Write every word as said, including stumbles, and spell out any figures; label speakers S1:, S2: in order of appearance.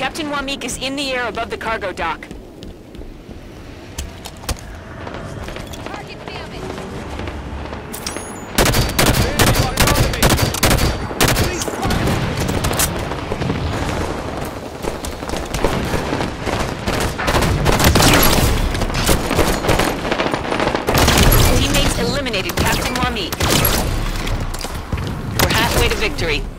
S1: Captain Wamik is in the air above the cargo dock.
S2: Target damage.
S1: Teammates eliminated Captain Wamik. We're halfway to victory.